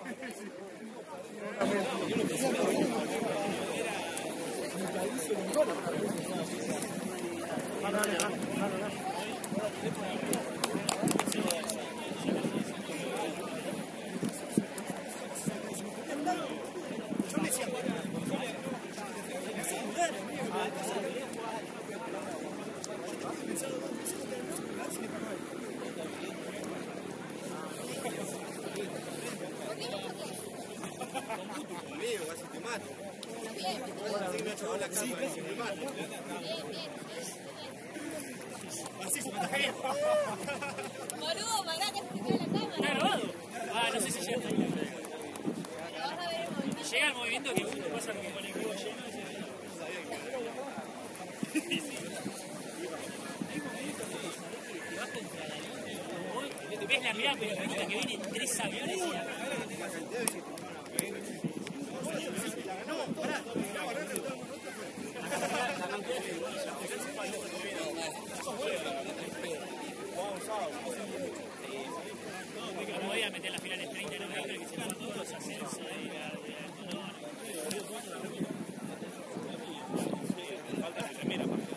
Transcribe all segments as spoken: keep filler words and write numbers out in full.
Conmigo, casi te mato. Sí, casi te mato. Así se me está cayendo. Boludo, pará que se queda la cámara. ¿Está grabado? Ah, no sé si llega. Vas a ver el movimiento. Llega el movimiento que uno pasa como con el cubo lleno. Sí, sí. Hay momentos que te vas contra la luna, ves la mirada periférica que vienen tres aviones y la... No, pará. No voy a meter las finales treinta de noviembre que se van todos los ascensos de la... Falta la primera parte.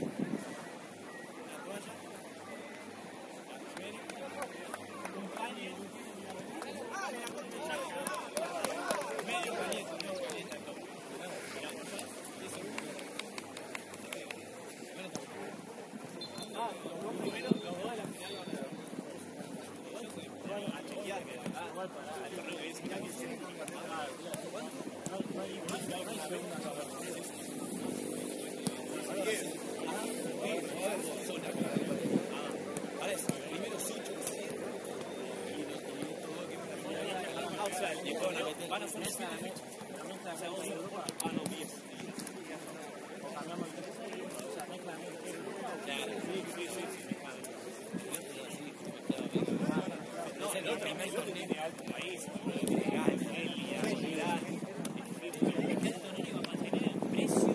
Van a ser siete fechas. O sea, once. Ah, no, diez. O cambiamos el tres. O sea, mezcla de claro, sí, sí, sí, sí, no, no, el primer torneo de alto país, legal, legal, esto no iba a mantener el precio.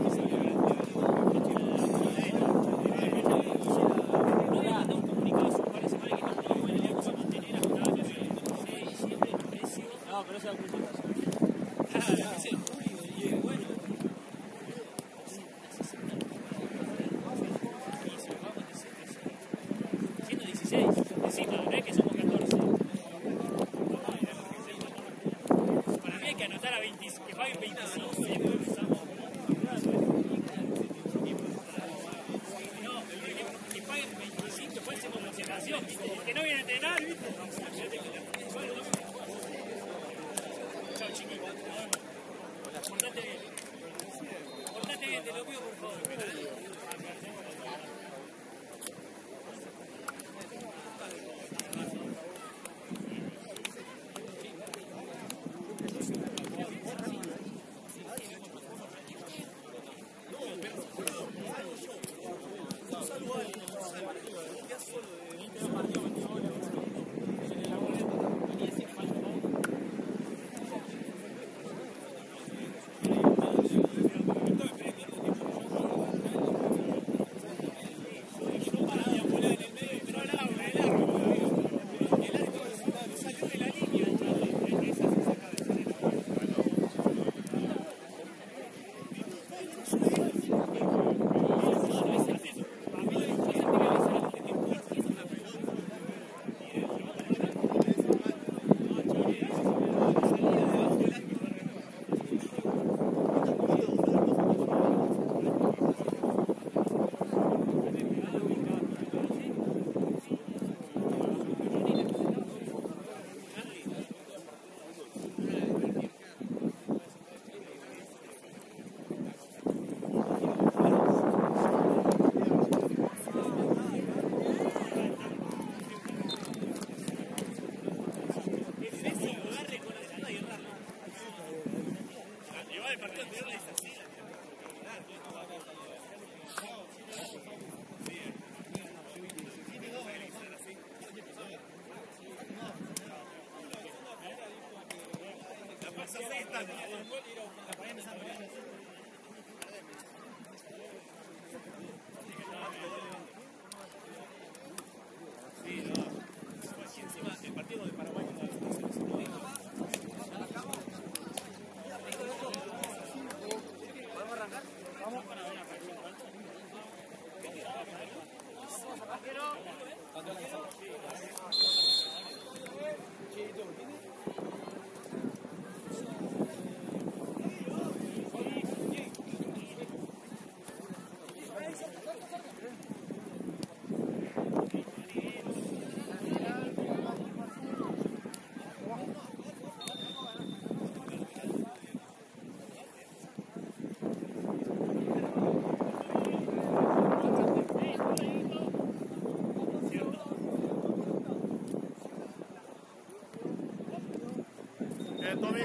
No le mandó un comunicado a sus padres semana que no podemos mantener hasta el diciembre el precio. No, pero esa es la publicación. Ah, es el julio, y bueno. ciento dieciséis, encima, no es que somos catorce. Para mí hay que anotar a veinte, que paguen veinticinco y después empezamos. No, que, que paguen veinticinco, después hacemos concentración, que no viene a entrenar, ¿viste? Chao, chiquito. Portate bien. Portate bien, te lo pido por favor. Sí, no. Encima el partido de Paraguay contra la selección. Bien, Tommy.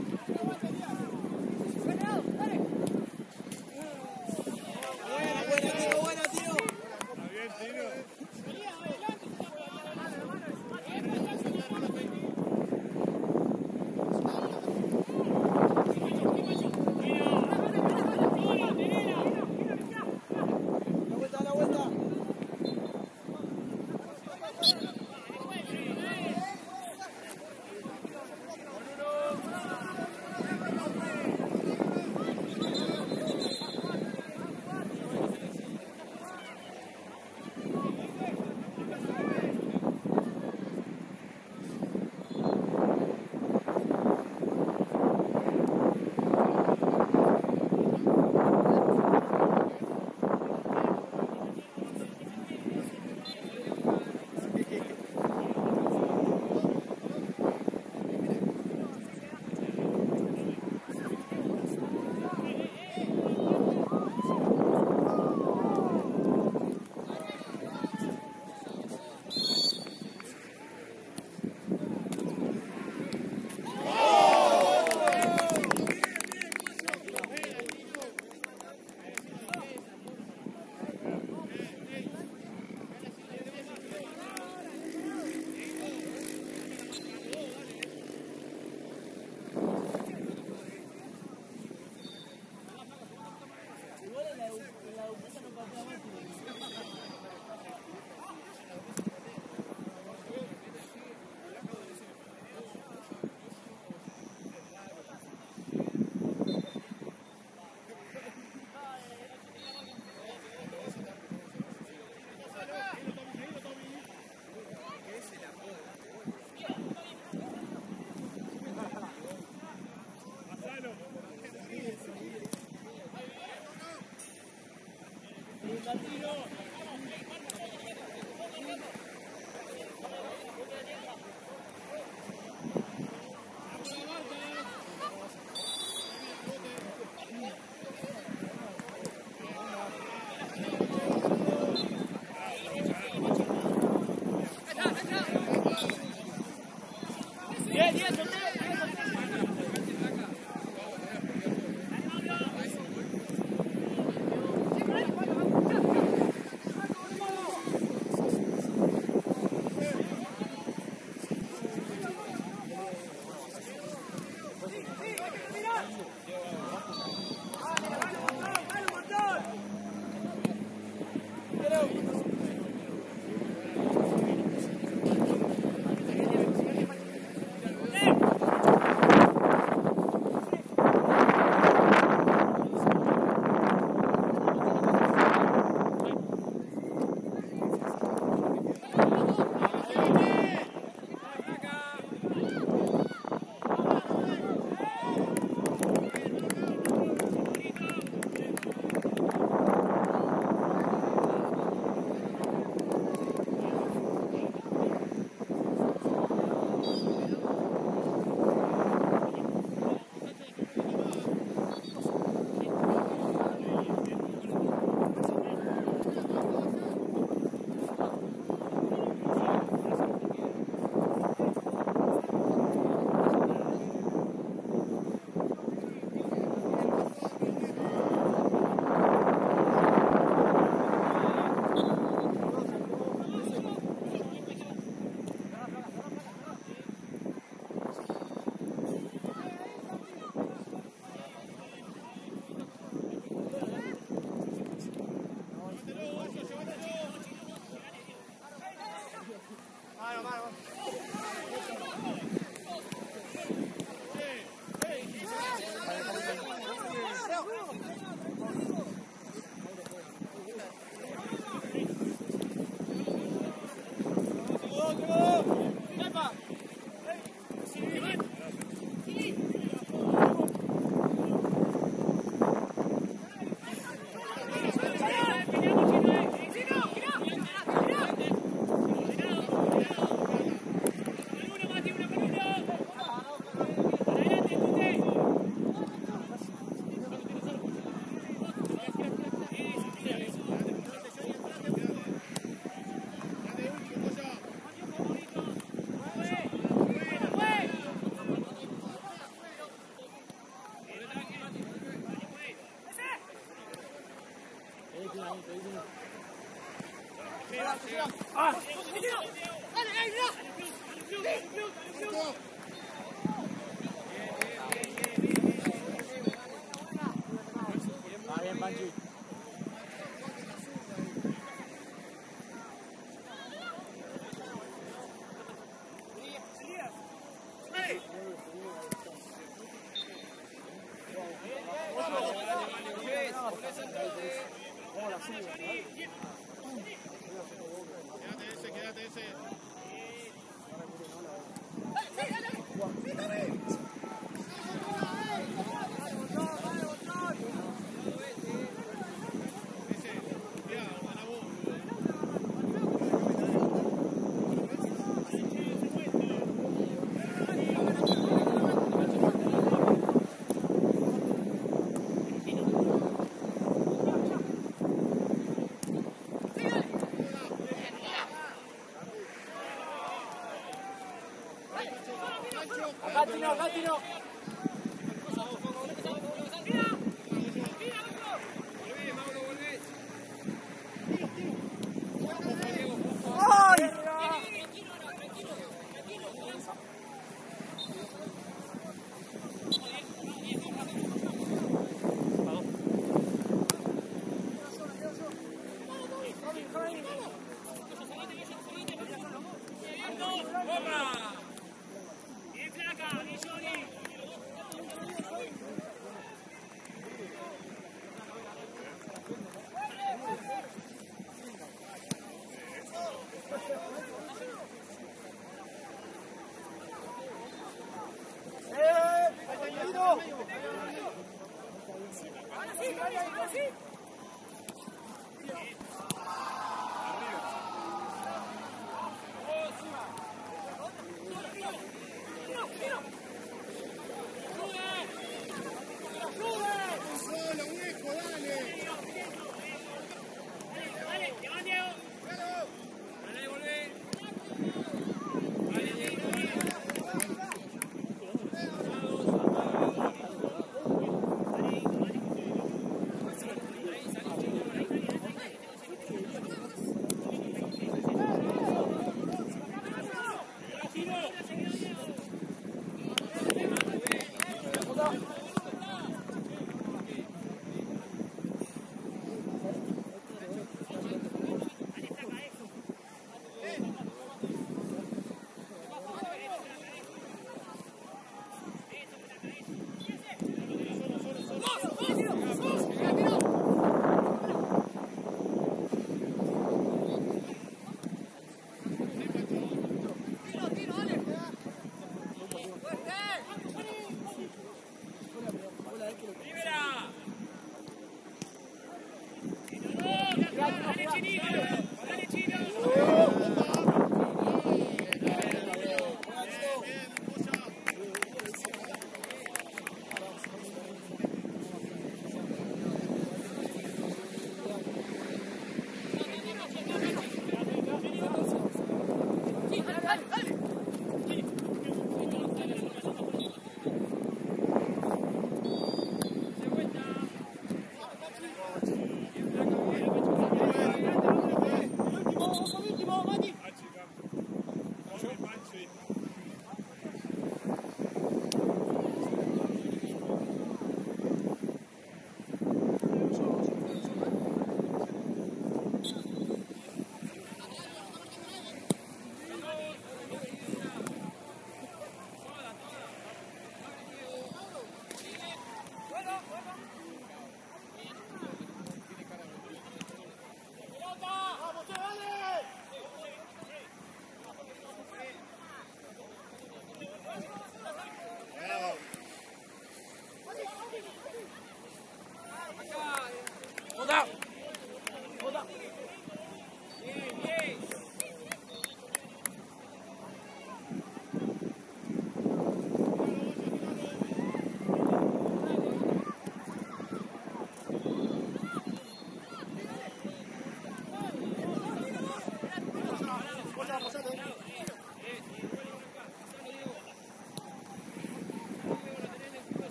Vamos, Va bien, Panchi. Quédate ese, quédate ese. Acá, Tino, acá, Tino.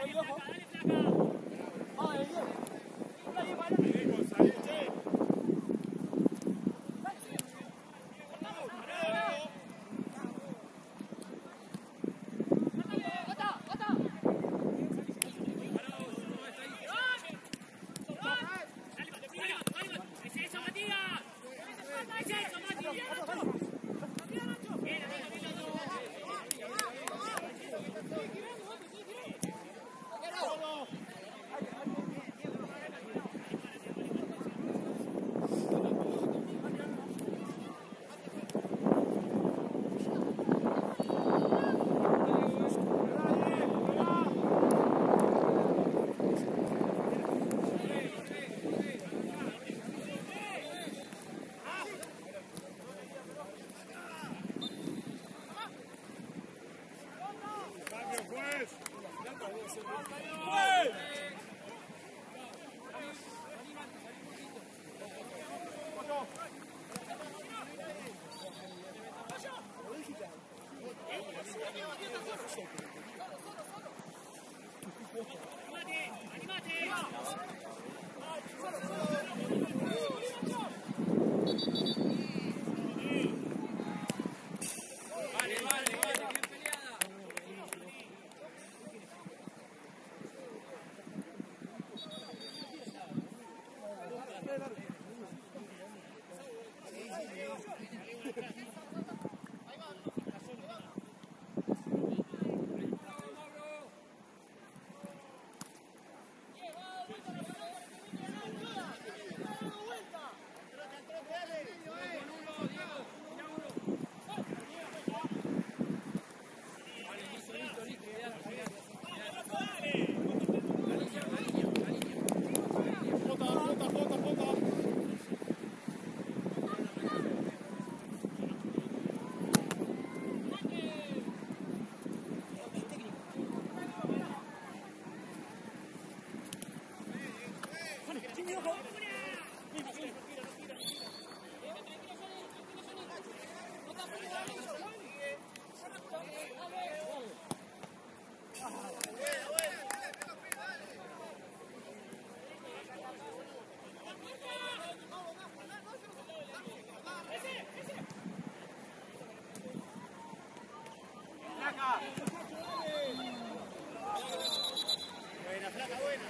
Buena, flaca, buena.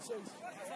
seis.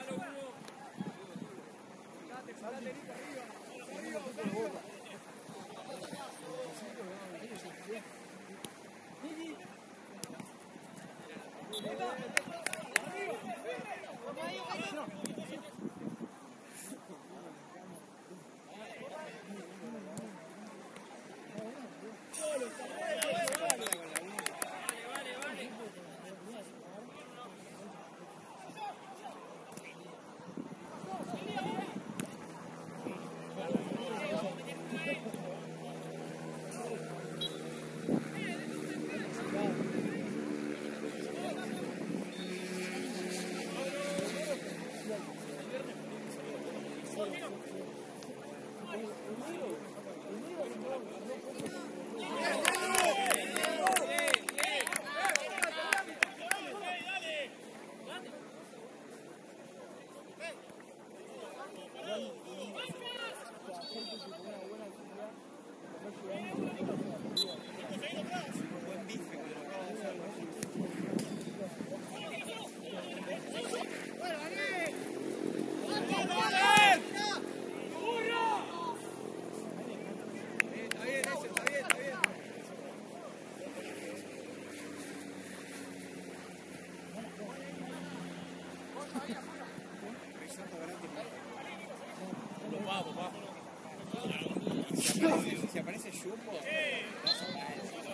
Si aparece Jumbo, no se va.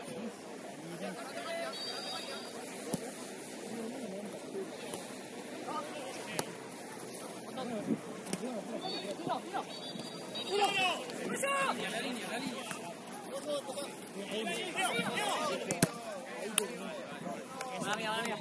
La línea, la línea. Mala mía, mala mía.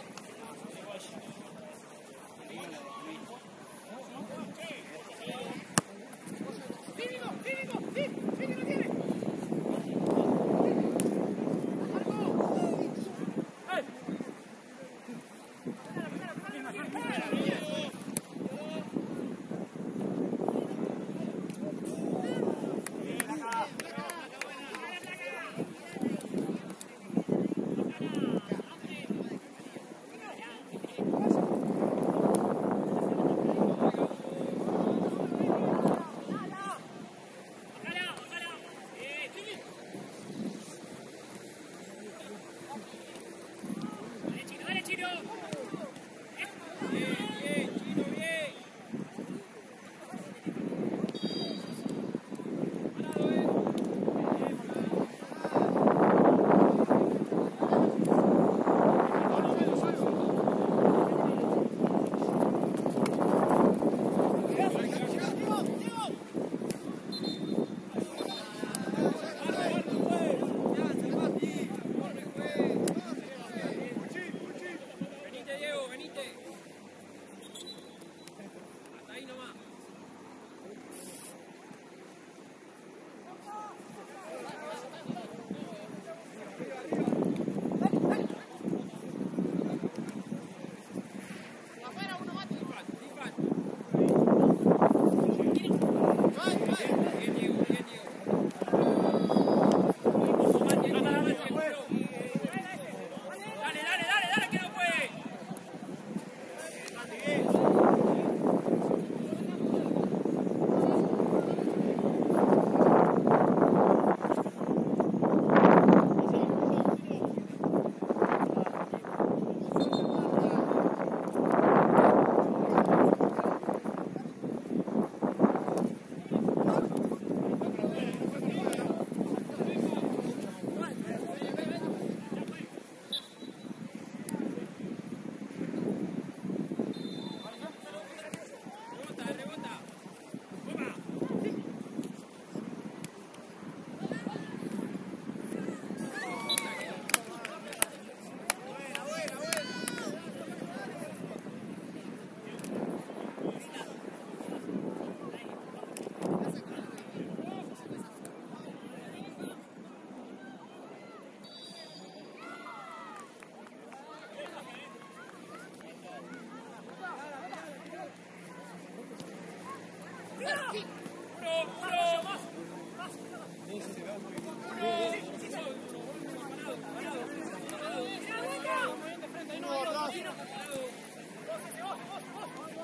Vamos, vamos.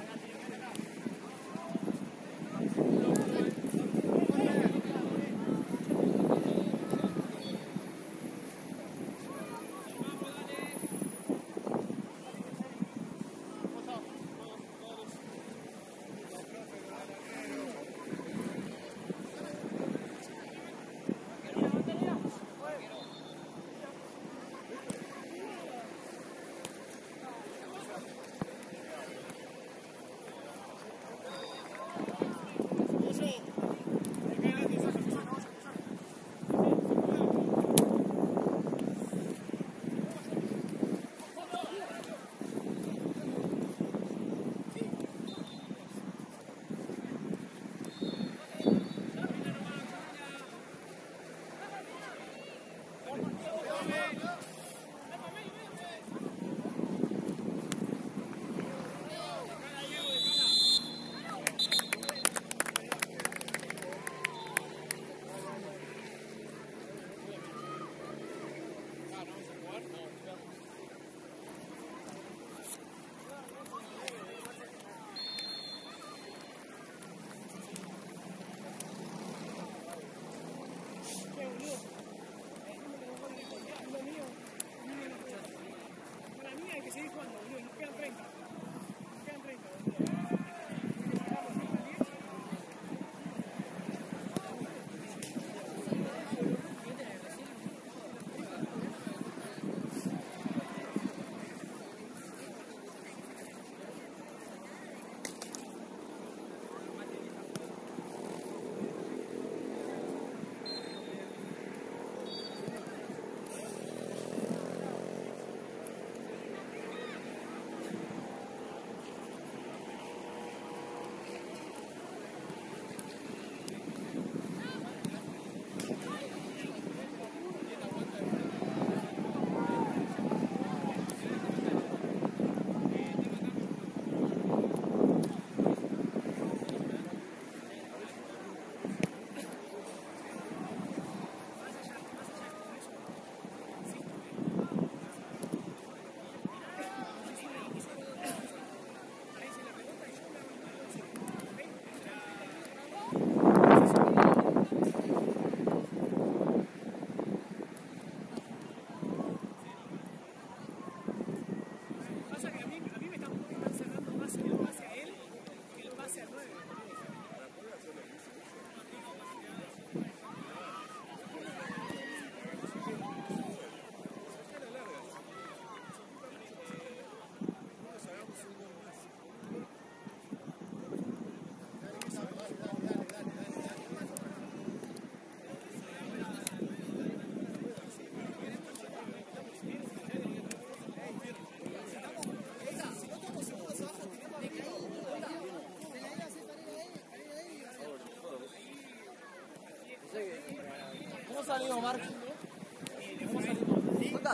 salimos, Marc? ¿Cómo salimos? ¿Cuántas?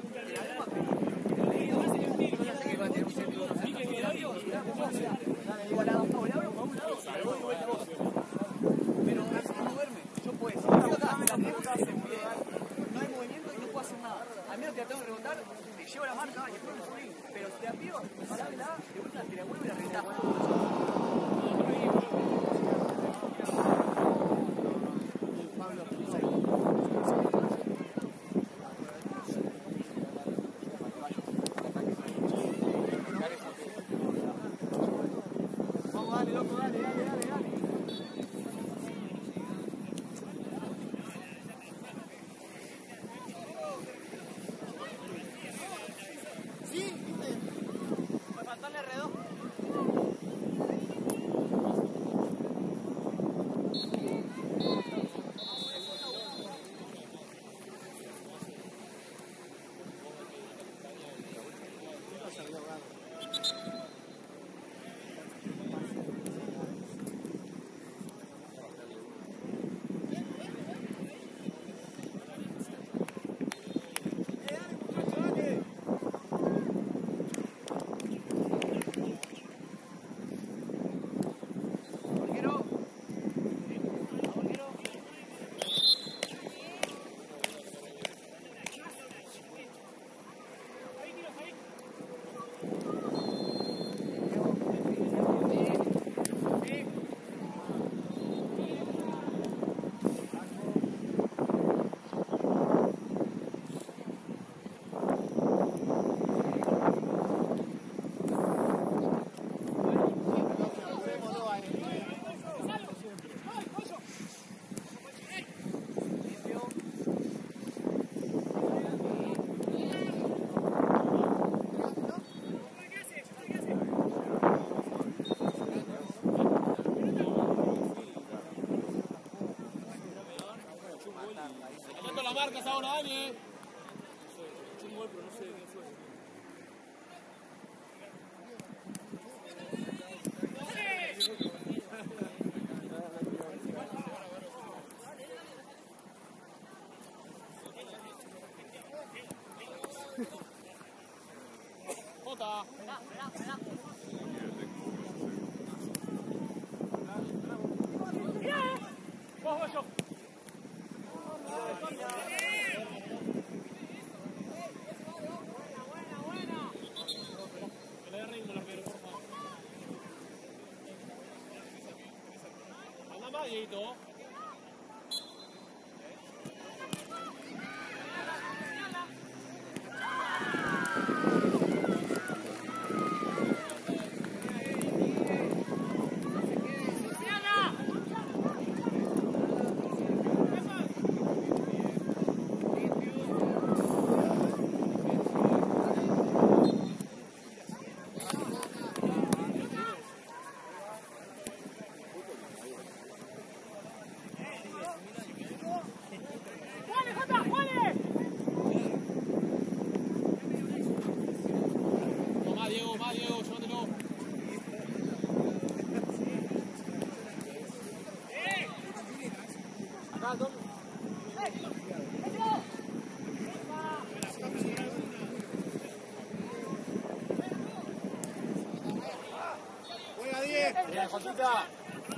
Pero no sé moverme. Yo puedo. No hay movimiento y no puedo hacer nada. Al menos que la tengo que rebotar, me llevo la marca y después me subí. Pero si te apío, parámela, de vuelta te la vuelvo y la rentás. Vamos, dale, loco, dale, dale, dale, dale. Tomando las marcas ahora, Dani, eh. Un gol, pero no sé quién fue. Jota. Vos, vos, yo. Dieguito. Bien, Jotita.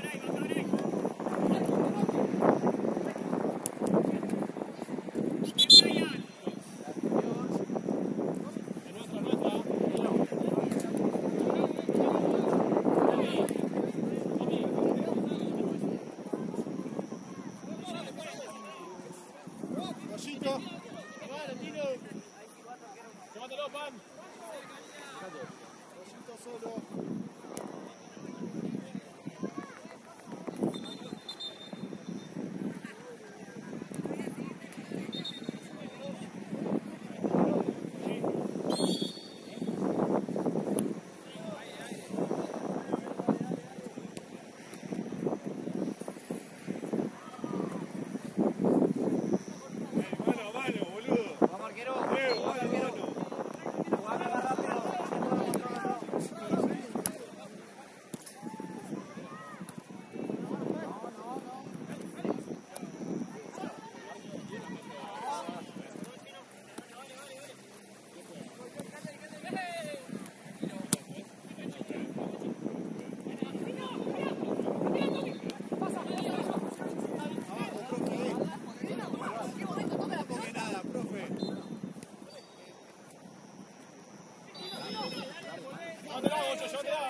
Llévatelo, Pan. Solo. Llévatela, Goyo, llévatela.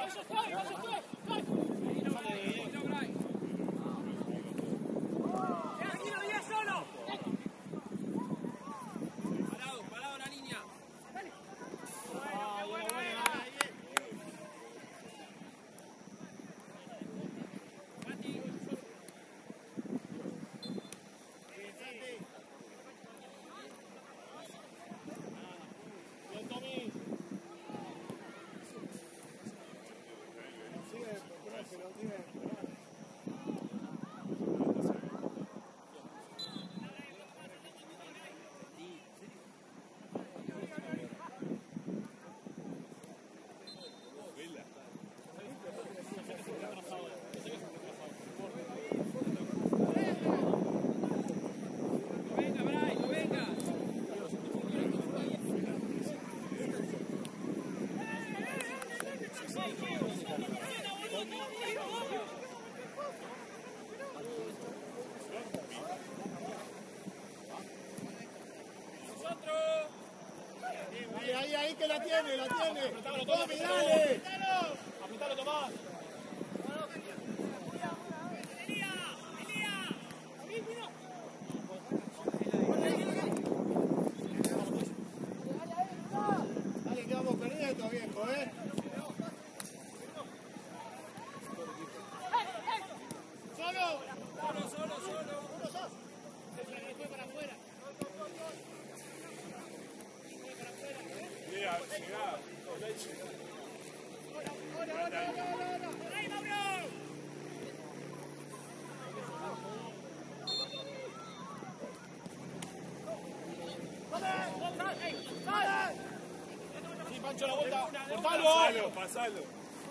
Ahí, ahí, ahí que la tiene, la tiene. Apretalo, Tommy, Tomás. dale. Apretalo, Tomás. Dale, que vamos perdiendo, viejo, eh. Solo. Solo, solo, solo. Uno sos. Llega, llega. Sí, Pancho, la vuelta. Cortalo. Pasalo, pasalo.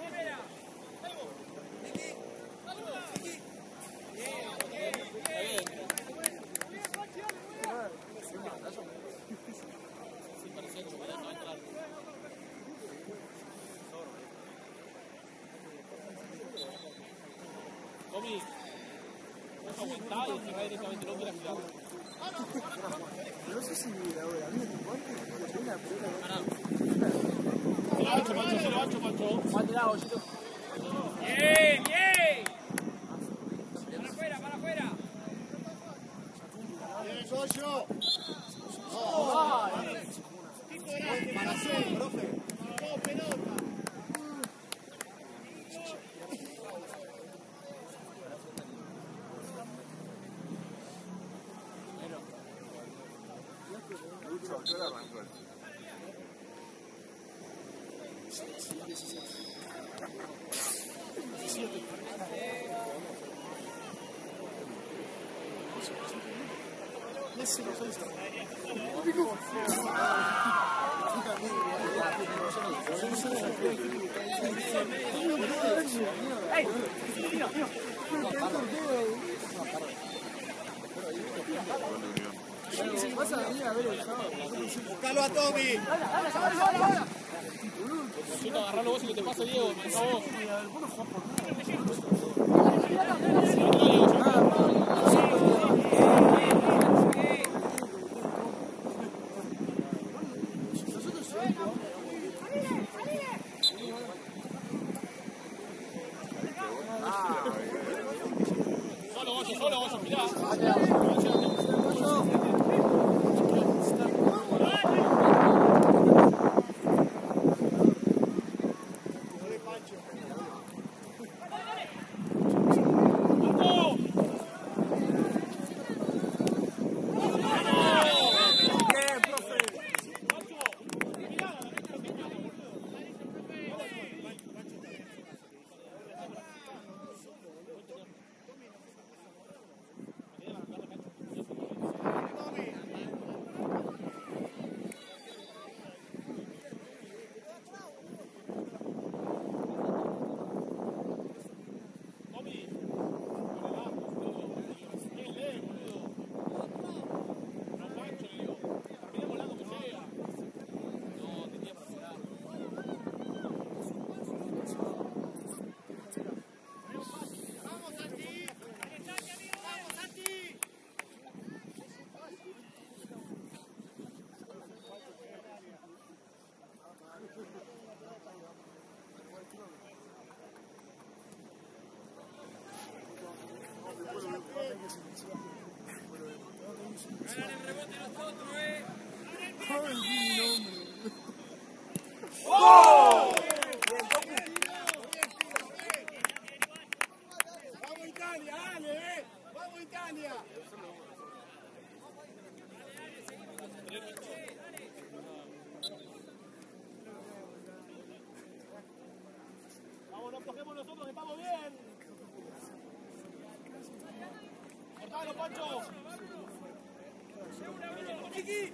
Tommy, vos aguantá y cerrá directamente, no quieras girar. No sé si ahora, a mí me importa que tenga la pelota. Se lo ancho, Pancho, se lo ancho, Pancho. Mátela, Goyito. ¡Bien, bien! ¡Para afuera, para afuera! Bien, Goyo. No, para hacer, profe. No, pelota. Yo la arranco. Buscalo a Tommy. Necesito agarrarlo vos y que te pase Diego, marca vos. Solo Goyo, solo Goyo, mirá. cogemos nosotros, que estamos bien. Cortalo, Pancho. Chiqui.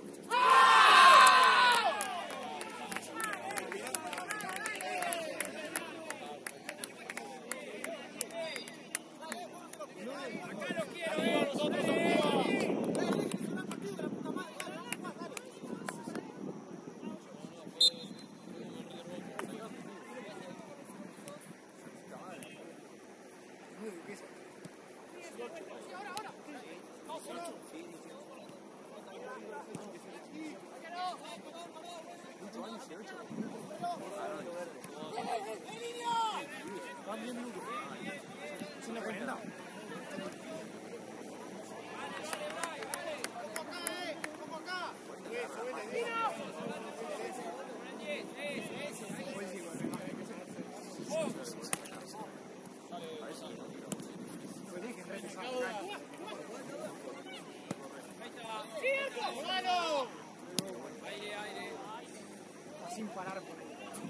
Sin parar por ahí.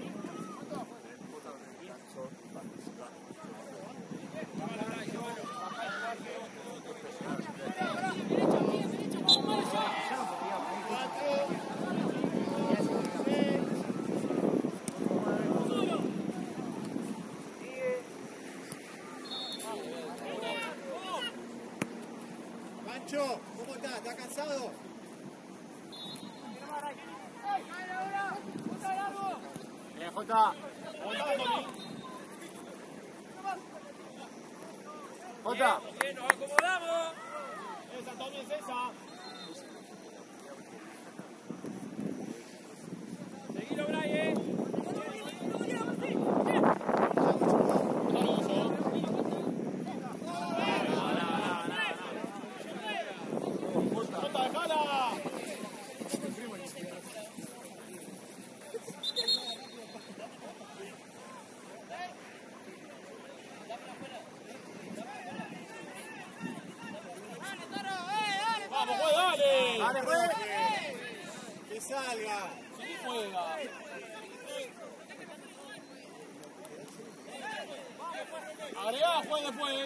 Pancho, ¿cómo estás? ¿Estás cansado? Bien, Jota. Jota. Bien, nos acomodamos. Esa, Tommy, es esa. Seguilo, Brian. Jota, dejala. Vamos, juega, dale. Dale, juega. Que salga. Sí, juega. Agregá, juega después.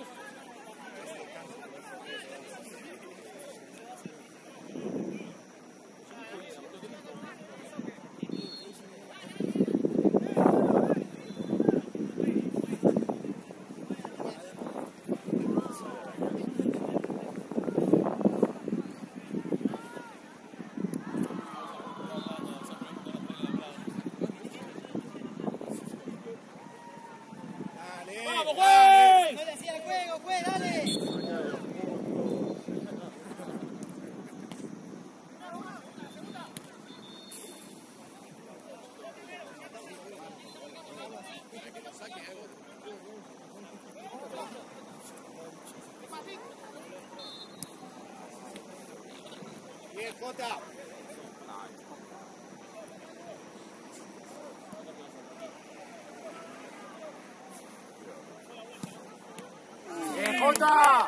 ¡Vamos, güey! No le hacía el juego, güey, dale. Bien, Jota. ¡Bien, Jota!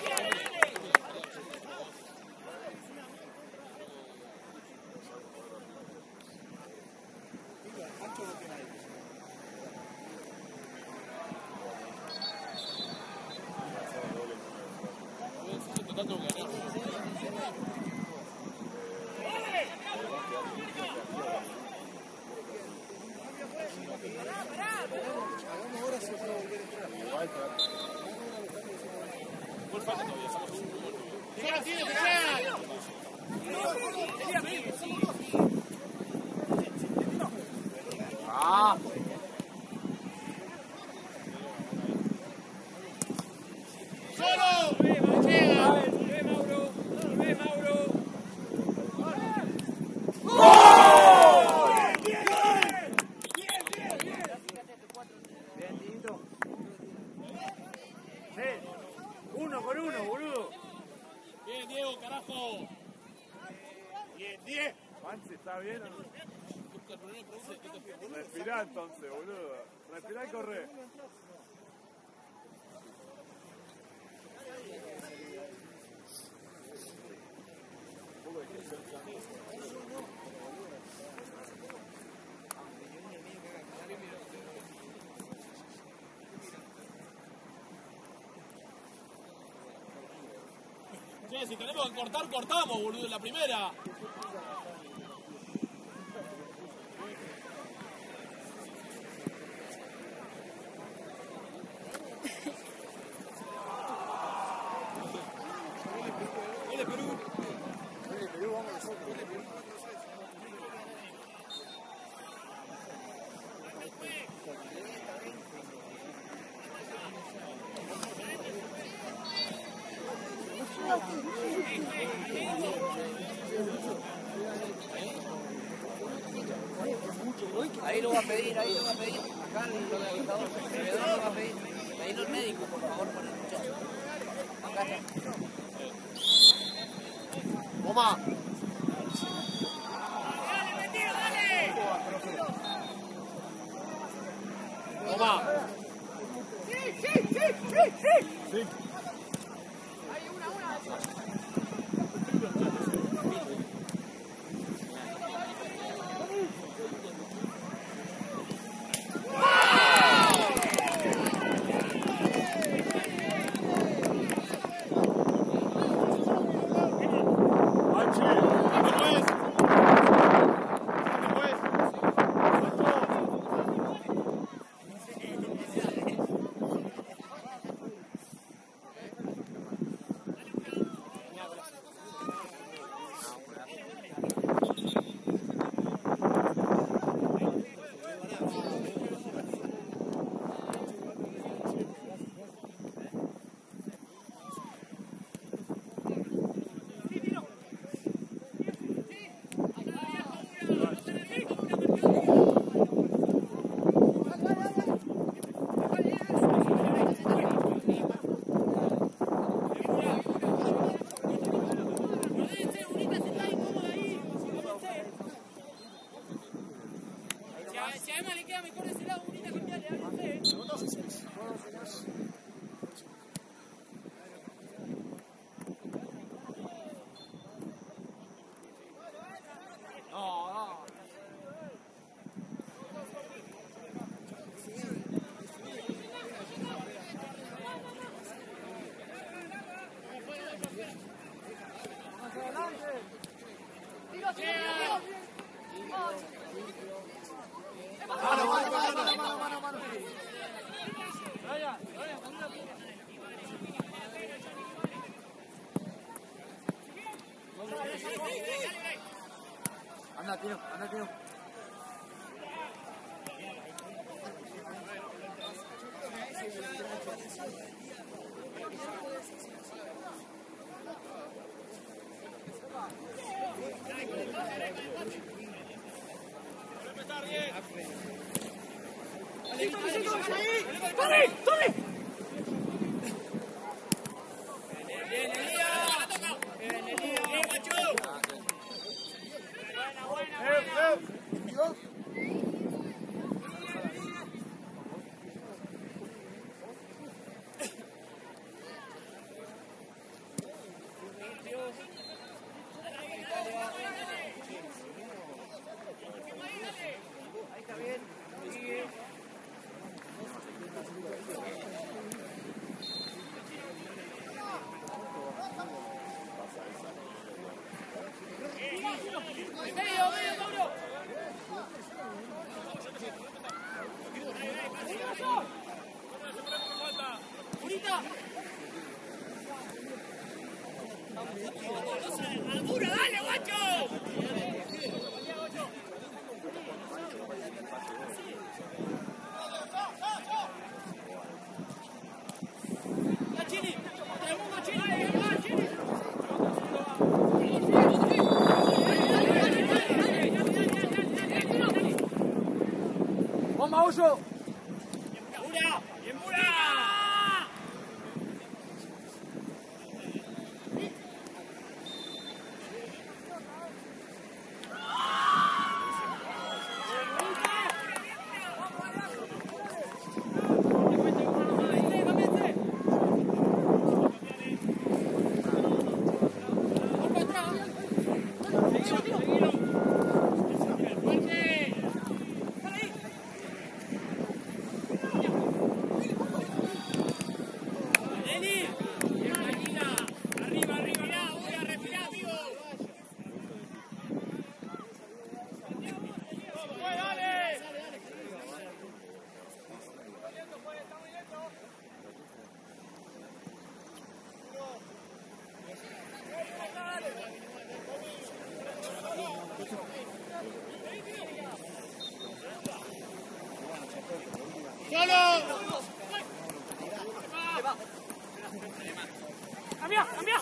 ¡Tira, tira, tira! ¡Ah! ¡Solo! Ve, Mauro. Ve, Mauro. Ve, Mauro. Bien, Tito. Uno por uno, boludo. Bien, Diego, carajo. Bien, diez. Manche, ¿está bien o no? Respirá entonces, boludo. Respirá y corre. Che, si tenemos que cortar, cortamos, boludo, en la primera. Ahí lo va a pedir, ahí lo va a pedir. Acá el organizador, el proveedor lo va a pedir. Pedilo al médico, por favor, por el muchacho. Acá está. Toma. Toma. Sí, sí, sí, sí, sí. Sí. Hay una, una. Si a Emma le queda mejor ese lado, bonita, cambiarle, háganse. No, no. Mano, mano, mano, mano, mano, mano. Anda, tío, anda, tío. ¡Tome! ¡Tome! Ahí está bien. Sigue. Medio, medio, Mauro. Bonita. ¡Dura, dale, guacho! ¡La Chini! ¡Tremundo, Chini! ¡Va, Chini! ¡Bomba, Uso! ¡Pura! ¡Bien pura! ¡Cambia, cambia!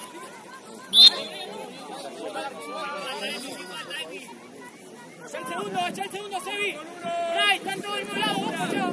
¡Echa el segundo, echa el segundo, Sebi! ¡Ray, están todos del mismo lado, vamos, chao!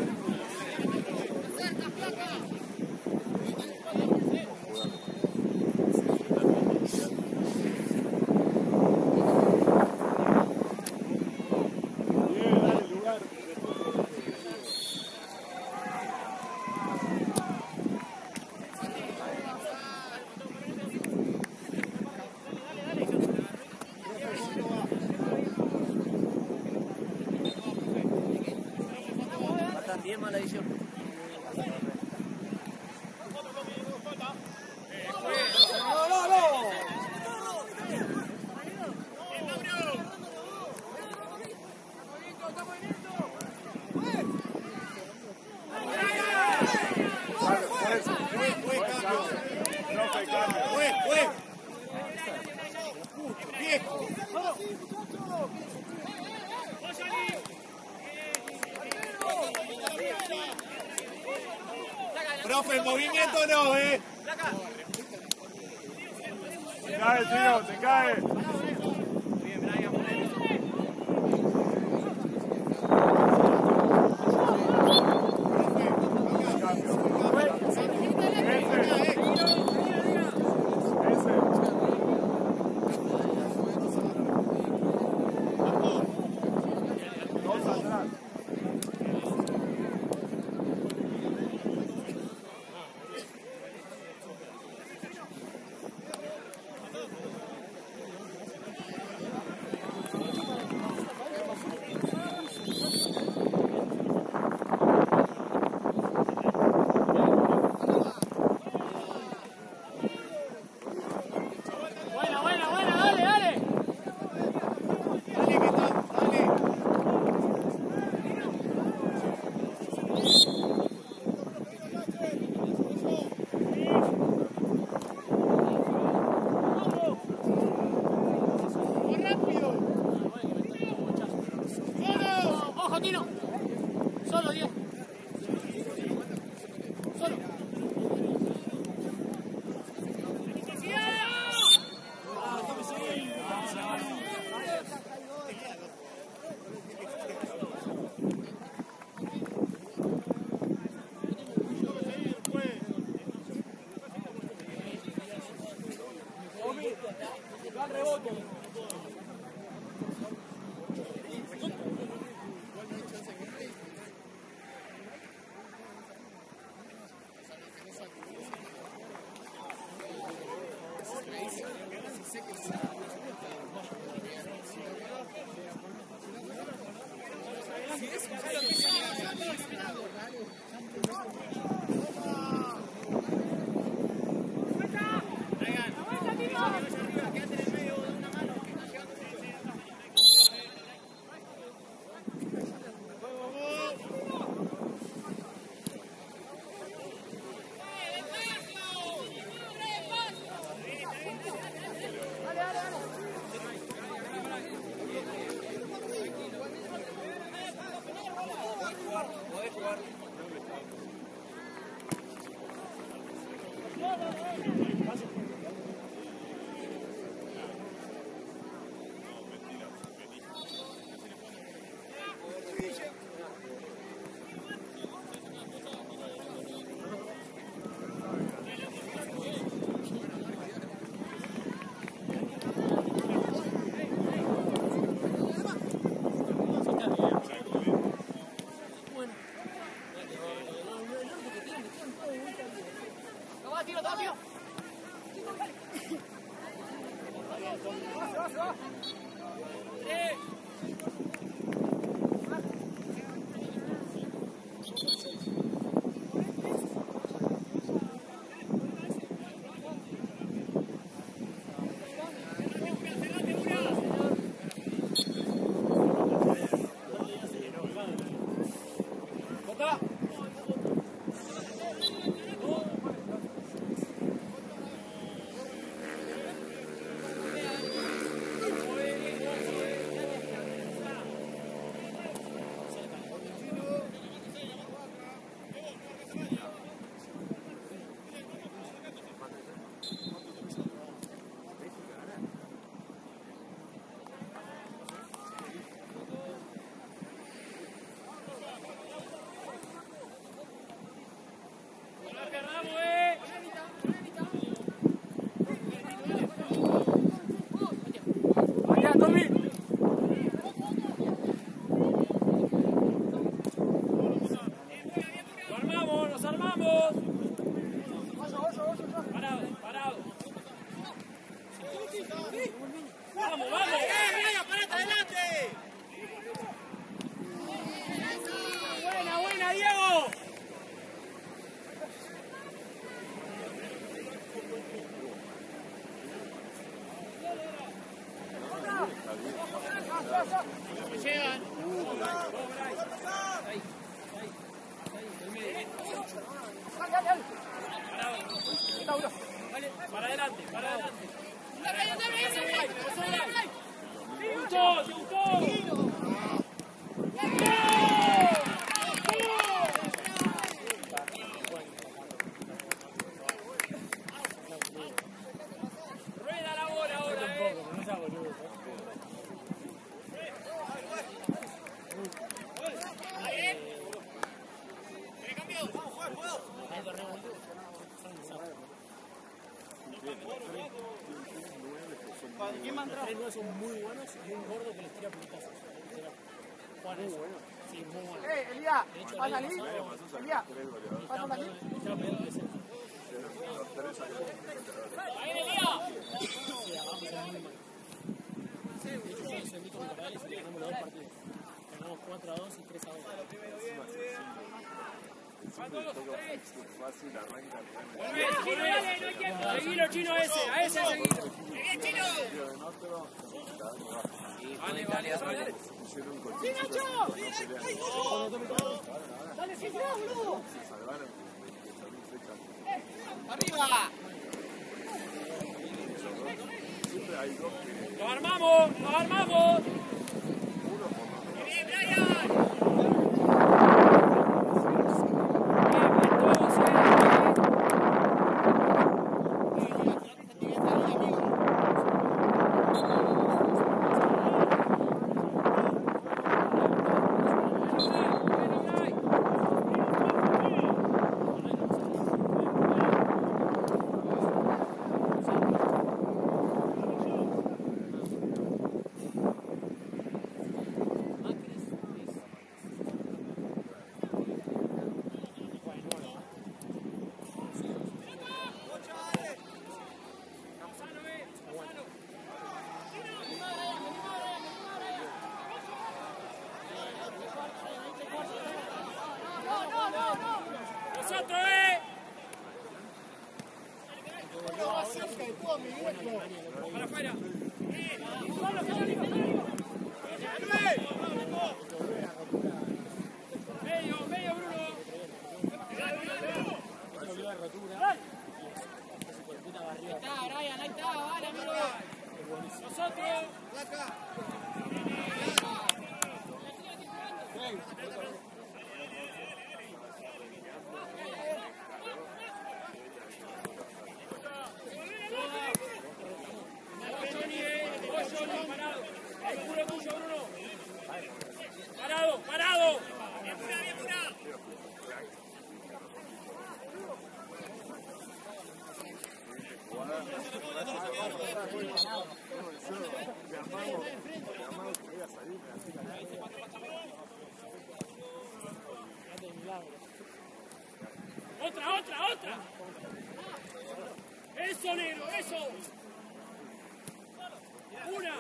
Bien mala edición. Profe, el movimiento no, eh. Te cae, tío, te cae. Tiro, tiro. Los tres nueve son muy buenos y un gordo que les tira puntazos. Juan es bueno. Sí, muy bueno. ¡Eh, Elías! De hecho, ¿Vas a el año salir? pasado, Elías, ¿vas a estaba salir? peleando- estaba peleando de centro. ¡Ahí, Elías! Sí, abajo son muy malos. De hecho, yo soy Nico Morales y ganamos los dos partidos. Ganamos cuatro a dos y tres a dos. Seguilo, chino, ese, a ese seguilo. Vale, vale, vale. ¡Sí, Nacho! ¡Dale, sí, boludo! ¡Arriba! ¡Nos armamos! ¡Nos armamos! ¡Bien, Brian! ¡Nosotros, eh! ¡Para afuera! ¡Medio, medio, Bruno! Ahí está, Brian, ahí está, vale, amigo. ¡Nosotros! ¡Parado, parado! ¡Bien pura, bien pura! ¡Otra, otra, otra! ¡Eso, negro, eso! ¡Una!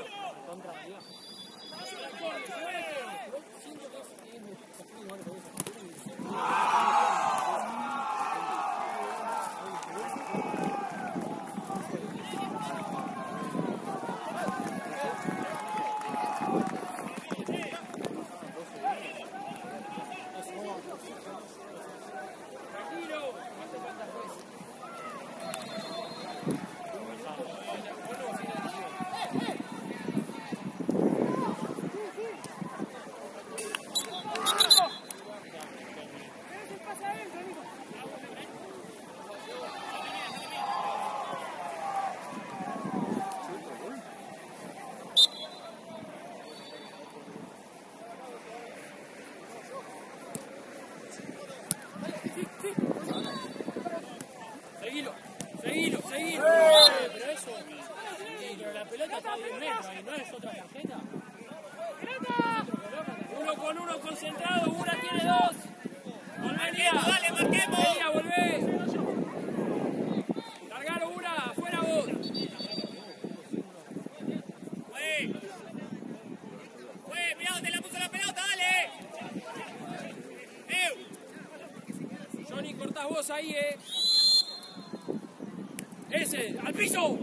Seguilo, seguilo, seguilo. Eh, pero eso, sí, pero la pelota está a diez metros ahí, ¿no es otra tarjeta? Uno con uno concentrado, una tiene dos. Marquemos, dale, marquemos. Venía, volvé. Largalo una, afuera vos. Fue. Fue, mirá, te la puso la pelota, dale. Eu. Johnny, cortás vos ahí, eh. Ese, al piso.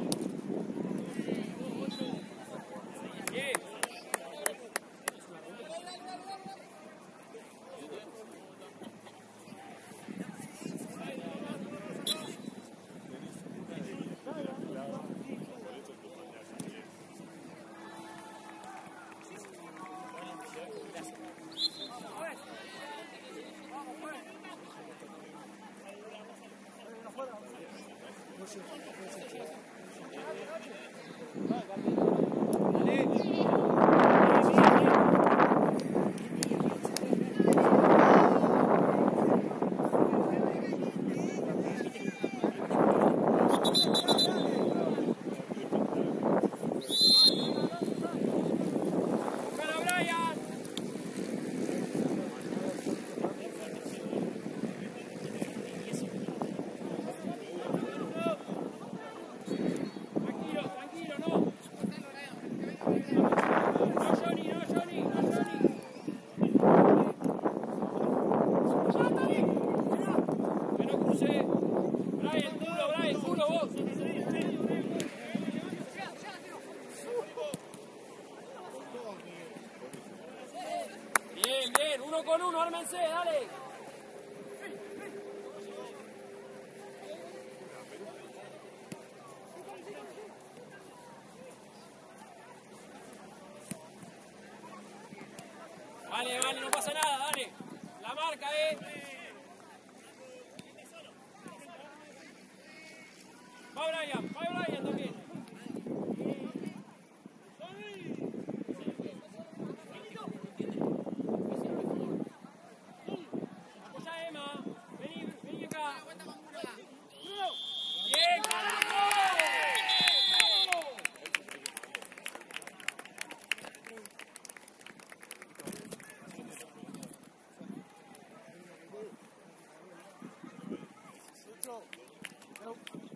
Bien. bien, uno con uno, ármense, dale. Vale, vale, no pasa nada, dale. La marca, eh. Va Brian, va Brian también. Apoya Emma. Vení, vení acá. Bien, Carlos. Nope.